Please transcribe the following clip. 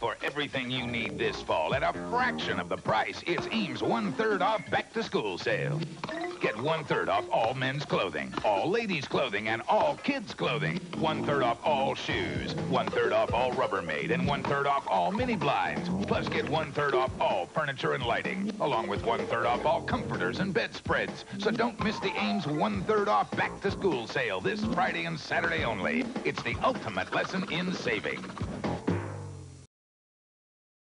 for everything you need this fall at a fraction of the price. It's Ames 1/3 off back-to-school sale. Get 1/3 off all men's clothing, all ladies' clothing, and all kids' clothing. 1/3 off all shoes, 1/3 off all Rubbermaid, and 1/3 off all mini blinds. Plus, get 1/3 off all furniture and lighting, along with 1/3 off all comforters and bedspreads. So don't miss the Ames 1/3 off back-to-school sale this Friday and Saturday only. It's the ultimate lesson in saving.